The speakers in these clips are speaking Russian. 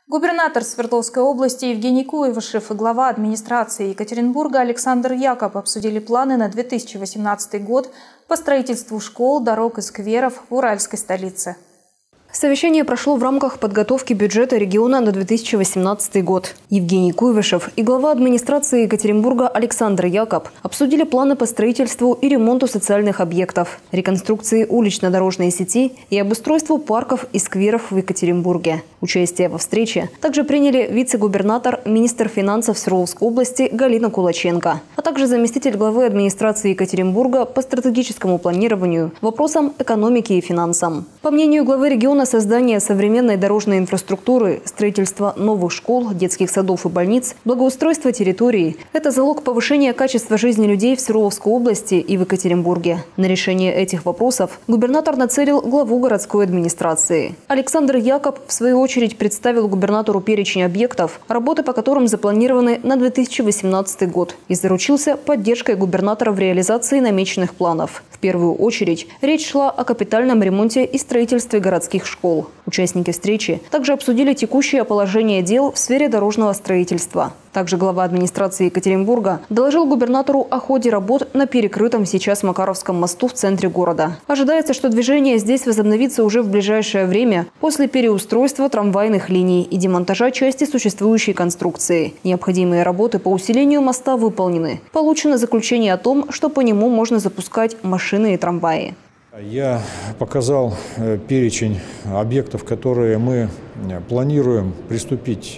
Губернатор Свердловской области Евгений Куйвашев и глава администрации Екатеринбурга Александр Якоб обсудили планы на 2018 год по строительству школ, дорог и скверов в уральской столице. Совещание прошло в рамках подготовки бюджета региона на 2018 год. Евгений Куйвашев и глава администрации Екатеринбурга Александр Якоб обсудили планы по строительству и ремонту социальных объектов, реконструкции улично-дорожной сети и обустройству парков и скверов в Екатеринбурге. Участие во встрече также приняли вице-губернатор, министр финансов Свердловской области Галина Кулаченко, а также заместитель главы администрации Екатеринбурга по стратегическому планированию, вопросам экономики и финансам. По мнению главы региона, создание современной дорожной инфраструктуры, строительство новых школ, детских садов и больниц, благоустройство территорий – это залог повышения качества жизни людей в Свердловской области и в Екатеринбурге. На решение этих вопросов губернатор нацелил главу городской администрации. Александр Якоб, в свою очередь, представил губернатору перечень объектов, работы по которым запланированы на 2018 год, и заручился поддержкой губернатора в реализации намеченных планов. В первую очередь речь шла о капитальном ремонте и строительстве городских школ. Участники встречи также обсудили текущее положение дел в сфере дорожного строительства. Также глава администрации Екатеринбурга доложил губернатору о ходе работ на перекрытом сейчас Макаровском мосту в центре города. Ожидается, что движение здесь возобновится уже в ближайшее время после переустройства трамвайных линий и демонтажа части существующей конструкции. Необходимые работы по усилению моста выполнены. Получено заключение о том, что по нему можно запускать машины и трамваи. Я показал перечень объектов, которые мы планируем приступить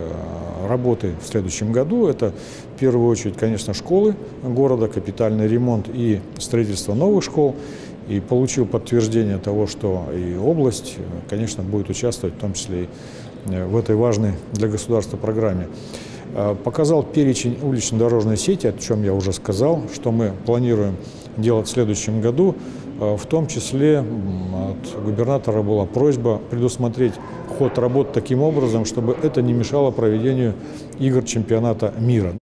работы в следующем году. Это в первую очередь, конечно, школы города, капитальный ремонт и строительство новых школ. И получил подтверждение того, что и область, конечно, будет участвовать, в том числе и в этой важной для государства программе. Показал перечень улично-дорожной сети, о чем я уже сказал, что мы планируем делать в следующем году. В том числе от губернатора была просьба предусмотреть ход работ таким образом, чтобы это не мешало проведению игр чемпионата мира.